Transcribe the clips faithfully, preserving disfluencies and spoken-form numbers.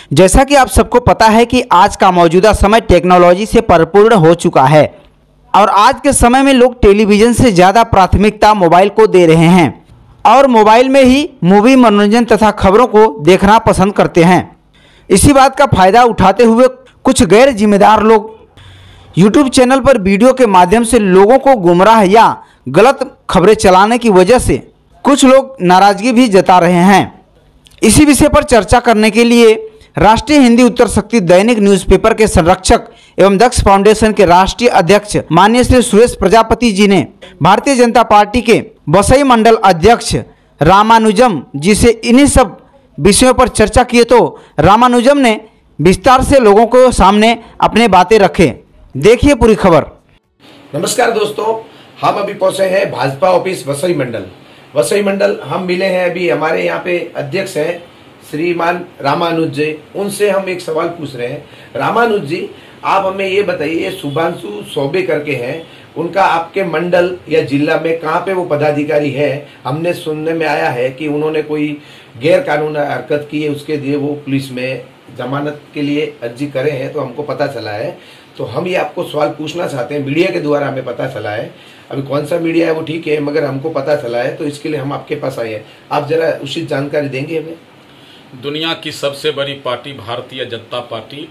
जैसा कि आप सबको पता है कि आज का मौजूदा समय टेक्नोलॉजी से परिपूर्ण हो चुका है और आज के समय में लोग टेलीविज़न से ज़्यादा प्राथमिकता मोबाइल को दे रहे हैं और मोबाइल में ही मूवी, मनोरंजन तथा खबरों को देखना पसंद करते हैं। इसी बात का फ़ायदा उठाते हुए कुछ गैर जिम्मेदार लोग यूट्यूब चैनल पर वीडियो के माध्यम से लोगों को गुमराह या गलत खबरें चलाने की वजह से कुछ लोग नाराज़गी भी जता रहे हैं। इसी विषय पर चर्चा करने के लिए राष्ट्रीय हिंदी उत्तर शक्ति दैनिक न्यूज़पेपर के संरक्षक एवं दक्ष फाउंडेशन के राष्ट्रीय अध्यक्ष माननीय श्री सुरेश प्रजापति जी ने भारतीय जनता पार्टी के वसई मंडल अध्यक्ष रामानुजम जी से इन्हीं सब विषयों पर चर्चा किए तो रामानुजम ने विस्तार से लोगों को सामने अपने बातें रखे। देखिए पूरी खबर। नमस्कार दोस्तों, हम अभी पहुंचे हैं भाजपा ऑफिस वसई मंडल। वसई मंडल हम मिले हैं, अभी हमारे यहाँ पे अध्यक्ष हैं श्रीमान रामानुज जी, उनसे हम एक सवाल पूछ रहे हैं। रामानुज जी, आप हमें ये बताइए, शुभांशु चौबे करके हैं, उनका आपके मंडल या जिला में कहाँ पे वो पदाधिकारी है? हमने सुनने में आया है कि उन्होंने कोई गैर कानूनी हरकत की है, उसके लिए वो पुलिस में जमानत के लिए अर्जी करे हैं, तो हमको पता चला है। तो हम ये आपको सवाल पूछना चाहते हैं, मीडिया के द्वारा हमें पता चला है। अभी कौन सा मीडिया है वो ठीक है, मगर हमको पता चला है, तो इसके लिए हम आपके पास आए हैं। आप जरा उचित जानकारी देंगे हमें। दुनिया की सबसे बड़ी पार्टी भारतीय जनता पार्टी,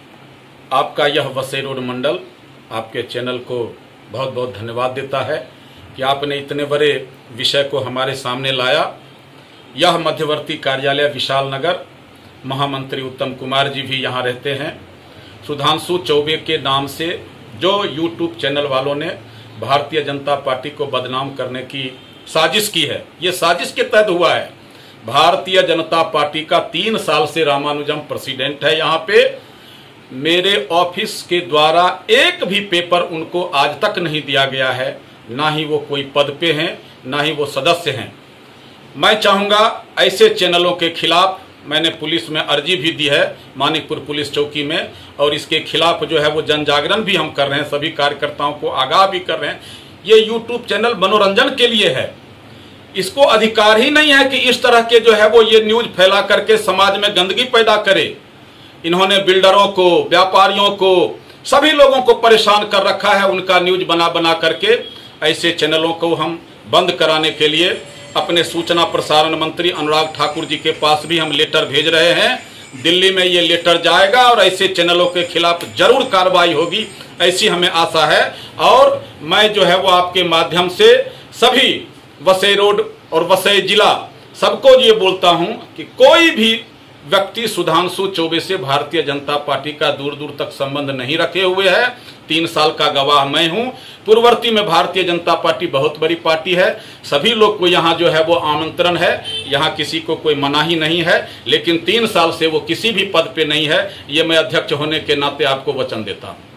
आपका यह वसई रोड मंडल आपके चैनल को बहुत बहुत धन्यवाद देता है कि आपने इतने बड़े विषय को हमारे सामने लाया। यह मध्यवर्ती कार्यालय विशाल नगर, महामंत्री उत्तम कुमार जी भी यहाँ रहते हैं। सुधांशु चौबे के नाम से जो यूट्यूब चैनल वालों ने भारतीय जनता पार्टी को बदनाम करने की साजिश की है, ये साजिश के तहत हुआ है। भारतीय जनता पार्टी का तीन साल से रामानुजम प्रेसिडेंट है यहाँ पे। मेरे ऑफिस के द्वारा एक भी पेपर उनको आज तक नहीं दिया गया है, ना ही वो कोई पद पे हैं, ना ही वो सदस्य हैं। मैं चाहूँगा ऐसे चैनलों के खिलाफ, मैंने पुलिस में अर्जी भी दी है मानिकपुर पुलिस चौकी में, और इसके खिलाफ जो है वो जन जागरण भी हम कर रहे हैं, सभी कार्यकर्ताओं को आगाह भी कर रहे हैं। ये यूट्यूब चैनल मनोरंजन के लिए है, इसको अधिकार ही नहीं है कि इस तरह के जो है वो ये न्यूज फैला करके समाज में गंदगी पैदा करे। इन्होंने बिल्डरों को, व्यापारियों को, सभी लोगों को परेशान कर रखा है उनका न्यूज बना बना करके। ऐसे चैनलों को हम बंद कराने के लिए अपने सूचना प्रसारण मंत्री अनुराग ठाकुर जी के पास भी हम लेटर भेज रहे हैं। दिल्ली में ये लेटर जाएगा और ऐसे चैनलों के खिलाफ जरूर कार्रवाई होगी, ऐसी हमें आशा है। और मैं जो है वो आपके माध्यम से सभी वसई रोड और वसई जिला सबको ये बोलता हूं कि कोई भी व्यक्ति सुधांशु चौबे से भारतीय जनता पार्टी का दूर दूर तक संबंध नहीं रखे हुए है। तीन साल का गवाह मैं हूं। पूर्ववर्ती में भारतीय जनता पार्टी बहुत बड़ी पार्टी है, सभी लोग को यहाँ जो है वो आमंत्रण है, यहाँ किसी को कोई मनाही नहीं है, लेकिन तीन साल से वो किसी भी पद पे नहीं है, ये मैं अध्यक्ष होने के नाते आपको वचन देता हूँ।